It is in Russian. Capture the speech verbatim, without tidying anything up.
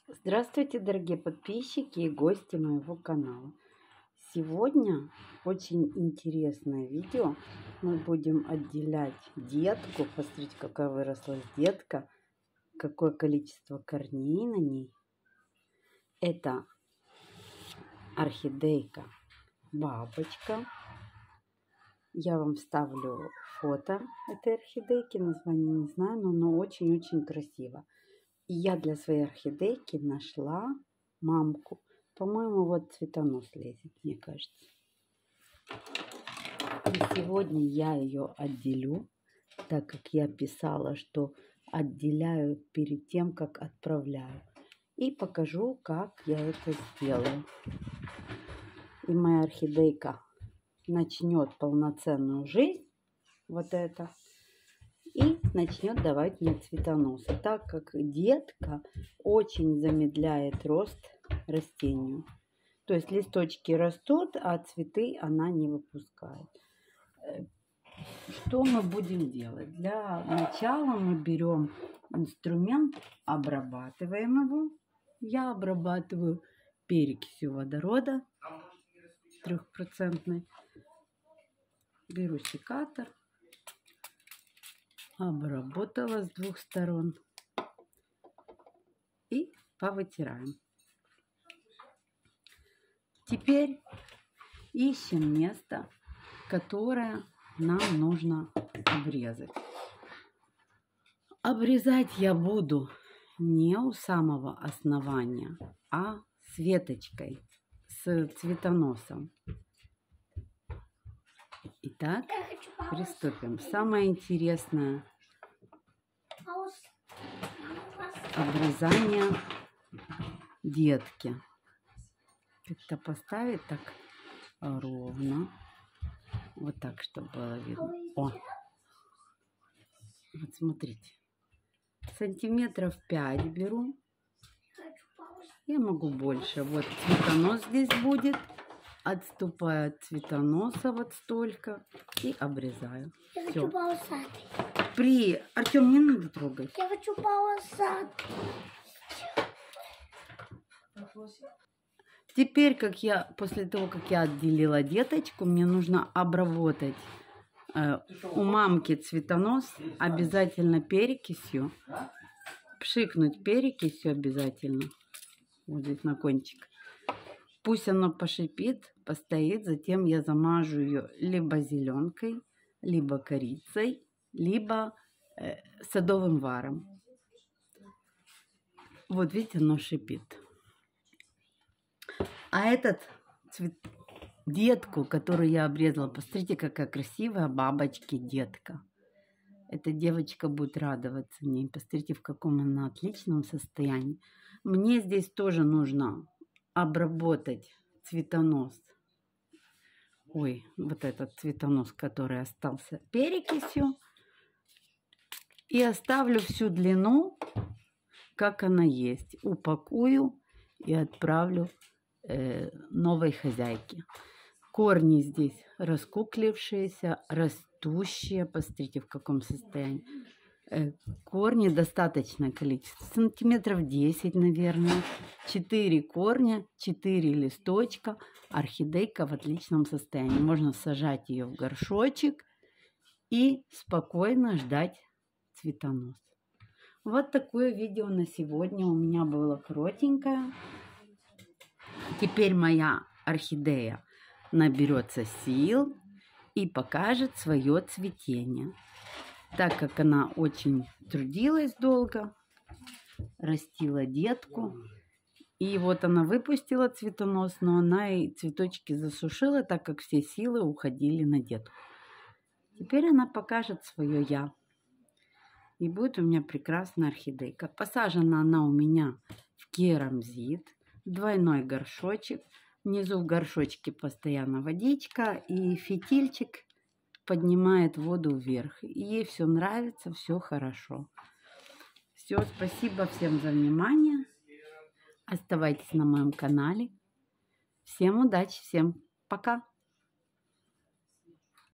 Здравствуйте, дорогие подписчики и гости моего канала. Сегодня очень интересное видео. Мы будем отделять детку. Посмотрите, какая выросла детка. Какое количество корней на ней. Это орхидейка бабочка. Я вам вставлю фото этой орхидейки. Название не знаю, но она очень-очень красиво. И я для своей орхидейки нашла мамку. По-моему, вот цветонос лезет, мне кажется. И сегодня я ее отделю, так как я писала, что отделяю перед тем, как отправляю. И покажу, как я это сделаю. И моя орхидейка начнет полноценную жизнь. Вот это. И начнет давать мне цветоносы, так как детка очень замедляет рост растению. То есть листочки растут, а цветы она не выпускает. Что мы будем делать? Для начала мы берем инструмент, обрабатываем его. Я обрабатываю перекисью водорода трехпроцентной. Беру секатор. Обработала с двух сторон и повытираем. Теперь ищем место, которое нам нужно обрезать. Обрезать я буду не у самого основания, а с веточкой, с цветоносом. Итак, приступим. Самое интересное обрезание детки. Как-то поставить так ровно. Вот так, чтобы было видно. О! Вот смотрите. Сантиметров пять беру. Я могу больше. Вот цветонос здесь будет. Отступаю от цветоноса вот столько и обрезаю. Я Всё. хочу полосатый. При... Артем, не надо трогать. Я хочу полосатый. Теперь, как я, после того, как я отделила деточку, мне нужно обработать э, у мамки цветонос обязательно перекисью. Пшикнуть перекисью обязательно. Вот здесь на кончик. Пусть оно пошипит, постоит, затем я замажу ее либо зеленкой, либо корицей, либо э, садовым варом. Вот видите, оно шипит. А этот цвет... детку, которую я обрезала, посмотрите, какая красивая бабочки детка. Эта девочка будет радоваться ней. Посмотрите, в каком она отличном состоянии. Мне здесь тоже нужно обработать цветонос. Ой, вот этот цветонос, который остался перекисью. И оставлю всю длину, как она есть. Упакую и отправлю э, новой хозяйке. Корни здесь раскуклившиеся, растущие. Посмотрите, в каком состоянии. Корни достаточное количество, сантиметров десять, наверное, четыре корня, четыре листочка, орхидейка в отличном состоянии. Можно сажать ее в горшочек и спокойно ждать цветонос. Вот такое видео на сегодня у меня было коротенькое. Теперь моя орхидея наберется сил и покажет свое цветение. Так как она очень трудилась долго, растила детку. И вот она выпустила цветонос, но она и цветочки засушила, так как все силы уходили на детку. Теперь она покажет свое я. И будет у меня прекрасная орхидейка. Посажена она у меня в керамзит, двойной горшочек. Внизу в горшочке постоянно водичка и фитильчик поднимает воду вверх. И ей все нравится, все хорошо. Все, спасибо всем за внимание. Оставайтесь на моем канале. Всем удачи, всем пока.